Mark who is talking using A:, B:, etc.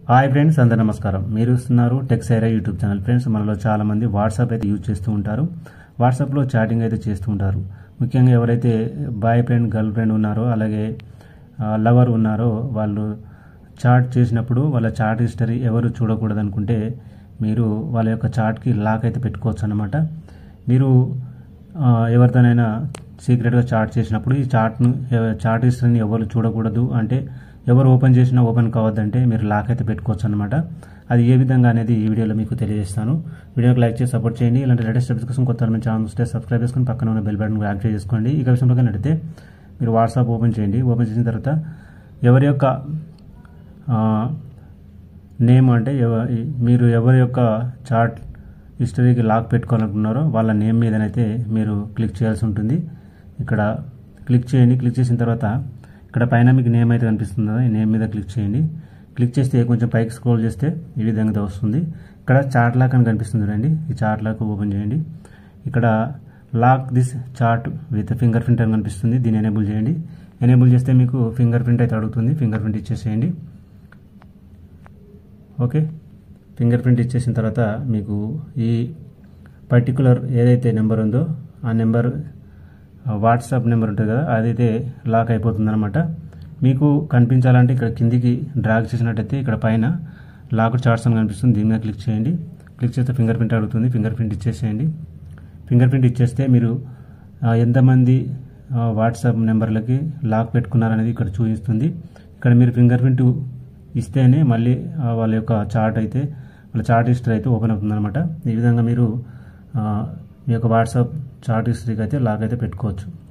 A: Hi friends, అందరూ నమస్కారం. మీరు చూస్తున్నారు టెక్సైరా యూట్యూబ్ ఛానల్. ఫ్రెండ్స్, మనలో చాలామంది వాట్సాప్ అయితే యూజ్ చేస్తూ ఉంటారు. వాట్సాప్లో చాటింగ్ అయితే చేస్తూ ఉంటారు. ముఖ్యంగా ఎవరైతే బాయ్ ఫ్రెండ్, గర్ల్ ఫ్రెండ్ ఉన్నారో, అలాగే లవర్ ఉన్నారో, వాళ్ళు చాట్ చేసినప్పుడు వాళ్ళ చాట్ హిస్టరీ ఎవరు చూడకూడదు అనుకుంటే మీరు వాళ్ళ యొక్క చాట్కి లాక్ అయితే పెట్టుకోవచ్చు అన్నమాట. మీరు ఎవరితోనైనా సీక్రెట్గా చాట్ చేసినప్పుడు ఈ చాట్ హిస్టరీని ఎవరు చూడకూడదు అంటే, ఎవరు ఓపెన్ చేసినా ఓపెన్ కావద్దంటే మీరు లాక్ అయితే పెట్టుకోవచ్చు అనమాట. అది ఏ విధంగా అనేది ఈ వీడియోలో మీకు తెలియజేస్తాను. వీడియోకి లైక్ చేసి సపోర్ట్ చేయండి. ఇలాంటి లేటెస్ట్ అప్డేట్స్ కోసం కొత్త మన ఛానల్ వస్తే సబ్స్క్రైబ్ చేసుకుని పక్కన ఉన్న బెల్ బటన్ యాక్టివేట్ చేసుకోండి. ఇక విషయంలోకి నడితే మీరు వాట్సాప్ ఓపెన్ చేయండి. ఓపెన్ చేసిన తర్వాత ఎవరి యొక్క నేమ్ అంటే మీరు ఎవరి యొక్క చాట్ హిస్టరీకి లాక్ పెట్టుకోవాలనుకున్నారో వాళ్ళ నేమ్ మీదనైతే మీరు క్లిక్ చేయాల్సి ఉంటుంది. ఇక్కడ క్లిక్ చేయండి. క్లిక్ చేసిన తర్వాత ఇక్కడ పైన మీకు నేమ్ అయితే కనిపిస్తుంది కదా, ఈ నేమ్ మీద క్లిక్ చేయండి. క్లిక్ చేస్తే కొంచెం పైకి స్క్రోల్ చేస్తే ఈ విధంగా వస్తుంది. ఇక్కడ చాట్ లాక్ అని కనిపిస్తుంది చూడండి, ఈ చాట్ లాక్ ఓపెన్ చేయండి. ఇక్కడ lock this chat with fingerprint అని కనిపిస్తుంది, దీన్ని ఎనేబుల్ చేయండి. ఎనేబుల్ చేస్తే మీకు ఫింగర్ ప్రింట్ అయితే అడుగుతుంది, ఫింగర్ ప్రింట్ ఇచ్చేసేయండి. ఓకే, ఫింగర్ ప్రింట్ ఇచ్చేసిన తర్వాత మీకు ఈ పర్టికులర్ ఏదైతే నెంబర్ ఉందో ఆ నెంబర్ వాట్సాప్ నెంబర్ ఉంటుంది కదా, అదైతే లాక్ అయిపోతుంది అనమాట. మీకు కనిపించాలంటే ఇక్కడ కిందికి డ్రాగ్ చేసినట్టయితే ఇక్కడ పైన లాక్ చాట్స్ అని కనిపిస్తుంది, దీని మీద క్లిక్ చేయండి. క్లిక్ చేస్తే ఫింగర్ ప్రింట్ అడుగుతుంది, ఫింగర్ ప్రింట్ ఇచ్చేసేయండి. ఫింగర్ ప్రింట్ ఇచ్చేస్తే మీరు ఎంతమంది వాట్సాప్ నెంబర్లకి లాక్ పెట్టుకున్నారనేది ఇక్కడ చూపిస్తుంది. ఇక్కడ మీరు ఫింగర్ ప్రింట్ ఇస్తేనే మళ్ళీ వాళ్ళ యొక్క వాళ్ళ చాట్ హిస్టరీ అయితే ఓపెన్ అవుతుంది అనమాట. ఈ విధంగా మీరు మీ యొక్క వాట్సాప్ చాట్ హిస్టరీకి అయితే లాక్ అయితే పెట్టుకోవచ్చు.